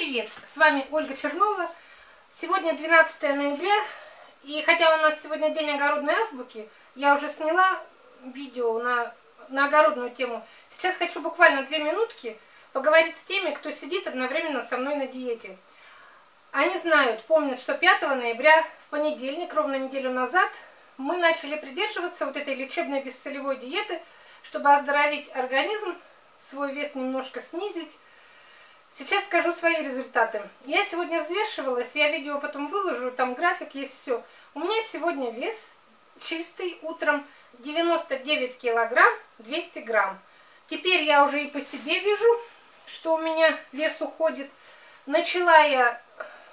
Всем привет! С вами Ольга Чернова. Сегодня 12 ноября, и хотя у нас сегодня день огородной азбуки, я уже сняла видео на огородную тему. Сейчас хочу буквально 2 минутки поговорить с теми, кто сидит одновременно со мной на диете. Они знают, помнят, что 5 ноября, в понедельник, ровно неделю назад, мы начали придерживаться вот этой лечебной бессолевой диеты, чтобы оздоровить организм, свой вес немножко снизить. Сейчас скажу свои результаты. Я сегодня взвешивалась, я видео потом выложу, там график есть, все. У меня сегодня вес чистый утром 99 килограмм 200 грамм. Теперь я уже и по себе вижу, что у меня вес уходит. Начала я,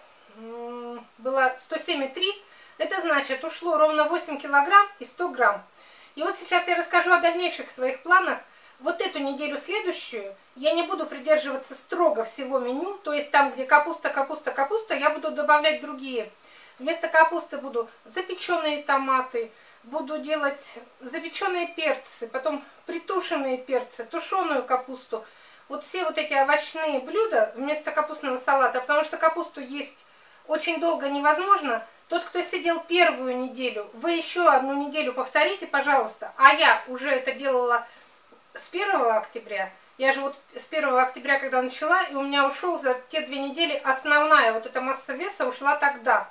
была 107,3, это значит ушло ровно 8 килограмм и 100 грамм. И вот сейчас я расскажу о дальнейших своих планах. Вот эту неделю следующую я не буду придерживаться строго всего меню, то есть там, где капуста, капуста, капуста, я буду добавлять другие. Вместо капусты буду запеченные томаты, буду делать запеченные перцы, потом притушенные перцы, тушеную капусту. Вот все вот эти овощные блюда вместо капустного салата, потому что капусту есть очень долго невозможно. Тот, кто сидел первую неделю, вы еще одну неделю повторите, пожалуйста. А я уже это делала с 1 октября. Я же вот с 1 октября, когда начала, и у меня ушел за те 2 недели основная вот эта масса веса ушла тогда.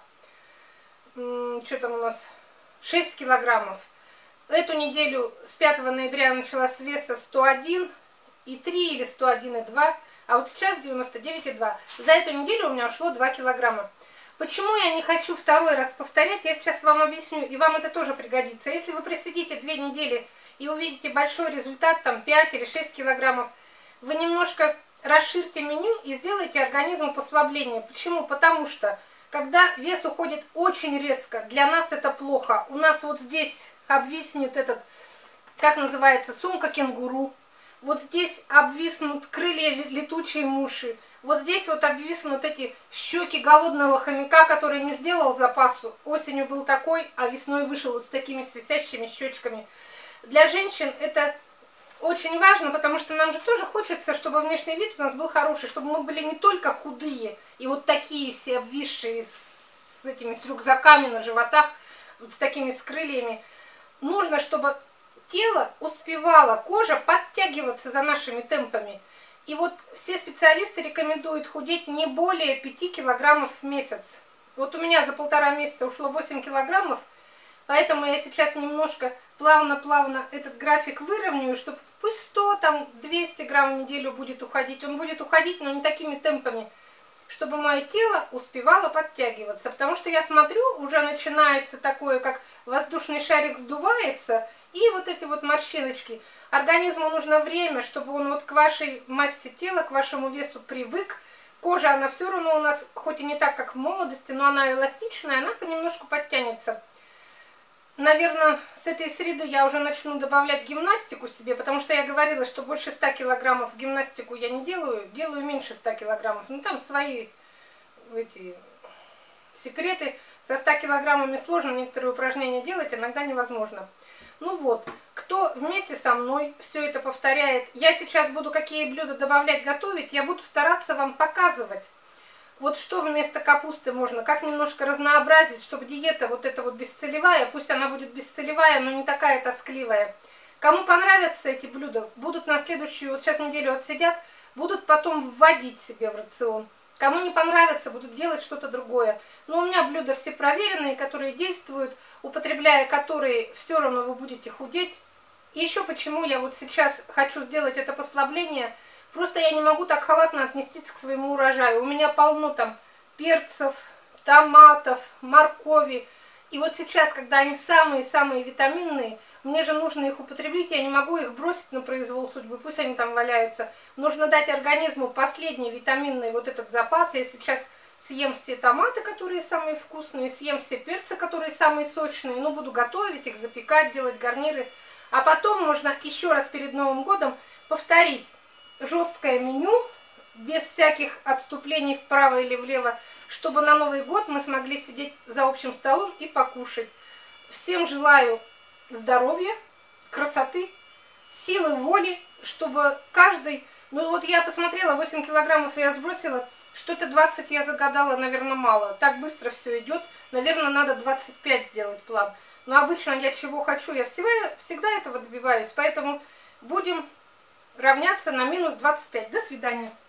Что там у нас? 6 килограммов. Эту неделю с 5 ноября я начала с веса 101,3 или 101,2, а вот сейчас 99,2. За эту неделю у меня ушло 2 килограмма. Почему я не хочу второй раз повторять, я сейчас вам объясню, и вам это тоже пригодится. Если вы просидите 2 недели и увидите большой результат, там 5 или 6 килограммов, вы немножко расширьте меню и сделайте организму послабление. Почему? Потому что, когда вес уходит очень резко, для нас это плохо. У нас вот здесь обвиснет этот, как называется, сумка кенгуру. Вот здесь обвиснут крылья летучей мыши. Вот здесь вот обвиснут эти щеки голодного хомяка, который не сделал запасу. Осенью был такой, а весной вышел вот с такими свисящими щечками. Для женщин это очень важно, потому что нам же тоже хочется, чтобы внешний вид у нас был хороший, чтобы мы были не только худые и вот такие все обвисшие с этими с рюкзаками на животах, вот с такими с крыльями. Нужно, чтобы тело успевало, кожа подтягиваться за нашими темпами. И вот все специалисты рекомендуют худеть не более 5 килограммов в месяц. Вот у меня за 1,5 месяца ушло 8 килограммов, поэтому я сейчас немножко плавно-плавно этот график выровняю, чтобы пусть 100, там 200 грамм в неделю будет уходить. Он будет уходить, но не такими темпами, чтобы мое тело успевало подтягиваться. Потому что я смотрю, уже начинается такое, как воздушный шарик сдувается, и вот эти вот морщиночки. Организму нужно время, чтобы он вот к вашей массе тела, к вашему весу привык. Кожа, она все равно у нас, хоть и не так, как в молодости, но она эластичная, она понемножку подтянется. Наверное, с этой среды я уже начну добавлять гимнастику себе, потому что я говорила, что больше 100 килограммов гимнастику я не делаю, делаю меньше 100 килограммов. Ну, там свои эти секреты. Со 100 килограммами сложно некоторые упражнения делать, иногда невозможно. Ну вот, кто вместе со мной все это повторяет, я сейчас буду какие блюда добавлять, готовить, я буду стараться вам показывать. Вот что вместо капусты можно, как немножко разнообразить, чтобы диета вот эта вот бесцелевая, пусть она будет бесцелевая, но не такая тоскливая. Кому понравятся эти блюда, будут на следующую, вот сейчас неделю отсидят, будут потом вводить себе в рацион. Кому не понравится, будут делать что-то другое. Но у меня блюда все проверенные, которые действуют, употребляя которые все равно вы будете худеть. И еще почему я вот сейчас хочу сделать это послабление. Просто я не могу так халатно отнестись к своему урожаю. У меня полно там перцев, томатов, моркови. И вот сейчас, когда они самые-самые витаминные, мне же нужно их употребить, я не могу их бросить на произвол судьбы, пусть они там валяются. Нужно дать организму последний витаминный вот этот запас. Я сейчас съем все томаты, которые самые вкусные, съем все перцы, которые самые сочные, ну, буду готовить их, запекать, делать гарниры. А потом можно еще раз перед Новым годом повторить жесткое меню, без всяких отступлений вправо или влево, чтобы на Новый год мы смогли сидеть за общим столом и покушать. Всем желаю здоровья, красоты, силы воли, чтобы каждый... Ну вот я посмотрела, 8 килограммов я сбросила, Что-то 20 я загадала, наверное, мало. Так быстро все идет. Наверное, надо 25 сделать план. Но обычно я чего хочу, я всегда этого добиваюсь. Поэтому будем равняться на минус 25. До свидания.